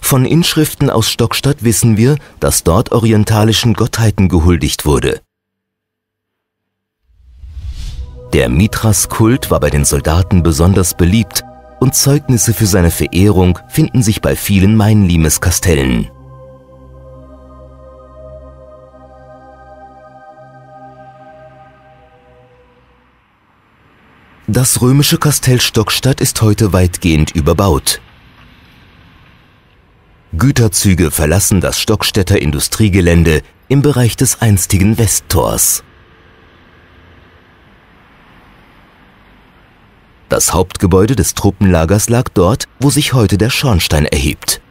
Von Inschriften aus Stockstadt wissen wir, dass dort orientalischen Gottheiten gehuldigt wurde. Der Mithras-Kult war bei den Soldaten besonders beliebt und Zeugnisse für seine Verehrung finden sich bei vielen Mainlimes-Kastellen. Das römische Kastell Stockstadt ist heute weitgehend überbaut. Güterzüge verlassen das Stockstädter Industriegelände im Bereich des einstigen Westtors. Das Hauptgebäude des Truppenlagers lag dort, wo sich heute der Schornstein erhebt.